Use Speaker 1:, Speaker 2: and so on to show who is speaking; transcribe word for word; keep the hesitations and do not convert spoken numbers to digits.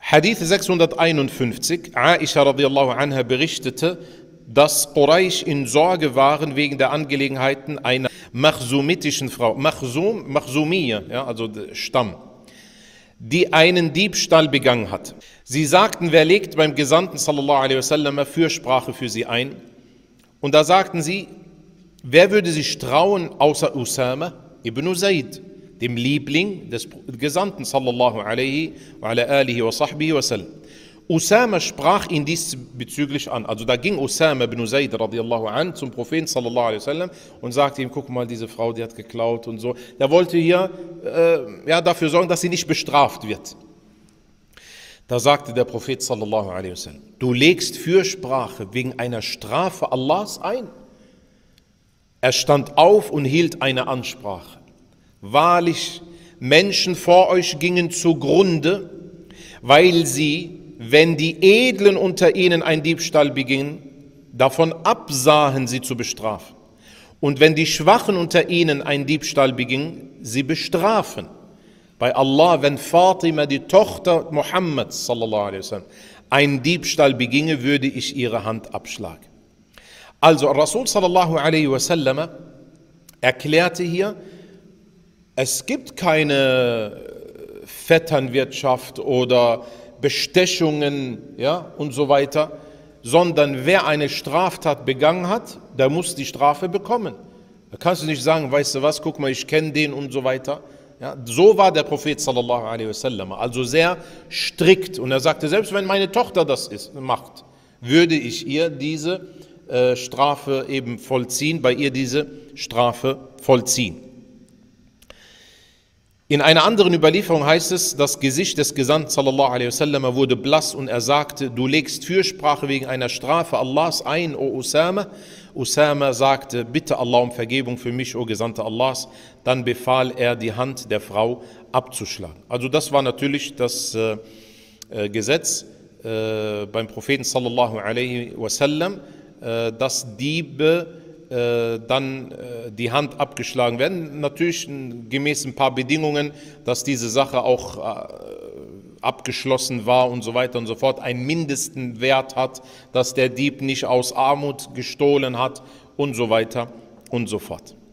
Speaker 1: Hadith sechshunderteinundfünfzig, Aisha radiallahu anha berichtete, dass Quraysh in Sorge waren wegen der Angelegenheiten einer machsumitischen Frau, Machsum, Machsumiyya, ja, also Stamm, die einen Diebstahl begangen hat. Sie sagten, wer legt beim Gesandten sallallahu alaihi wasallam Fürsprache für sie ein? Und da sagten sie, wer würde sich trauen außer Usama ibn Zaid, dem Liebling des Gesandten sallallahu alaihi wa ala alihi wa sahbihi wa sallam. Usama sprach ihn diesbezüglich an. Also da ging Usama ibn Zaid radiallahu an zum Propheten sallallahu alaihi wa sallam und sagte ihm, guck mal, diese Frau, die hat geklaut und so. Er wollte hier äh, ja, dafür sorgen, dass sie nicht bestraft wird. Da sagte der Prophet sallallahu alaihi wa sallam, du legst Fürsprache wegen einer Strafe Allahs ein. Er stand auf und hielt eine Ansprache. Wahrlich, Menschen vor euch gingen zugrunde, weil sie, wenn die Edlen unter ihnen einen Diebstahl begingen, davon absahen, sie zu bestrafen. Und wenn die Schwachen unter ihnen einen Diebstahl begingen, sie bestrafen. Bei Allah, wenn Fatima, die Tochter Muhammads, sallallahu alaihi wasallam, einen Diebstahl beginge, würde ich ihre Hand abschlagen. Also Rasul sallallahu alaihi wasallam erklärte hier, es gibt keine Vetternwirtschaft oder Bestechungen, ja, und so weiter, sondern wer eine Straftat begangen hat, der muss die Strafe bekommen. Da kannst du nicht sagen, weißt du was, guck mal, ich kenne den und so weiter. Ja, so war der Prophet sallallahu alaihi wasallam, also sehr strikt. Und er sagte, selbst wenn meine Tochter das ist, macht, würde ich ihr diese äh, Strafe eben vollziehen, bei ihr diese Strafe vollziehen. In einer anderen Überlieferung heißt es, das Gesicht des Gesandten sallallahu alaihi wasallam wurde blass und er sagte, du legst Fürsprache wegen einer Strafe Allahs ein, o Usama. Usama sagte, bitte Allah um Vergebung für mich, o Gesandter Allahs. Dann befahl er, die Hand der Frau abzuschlagen. Also das war natürlich das äh, äh, Gesetz äh, beim Propheten sallallahu alaihi wasallam, äh, dass Diebe dann die Hand abgeschlagen werden. Natürlich gemäß ein paar Bedingungen, dass diese Sache auch abgeschlossen war und so weiter und so fort, einen mindesten Wert hat, dass der Dieb nicht aus Armut gestohlen hat und so weiter und so fort.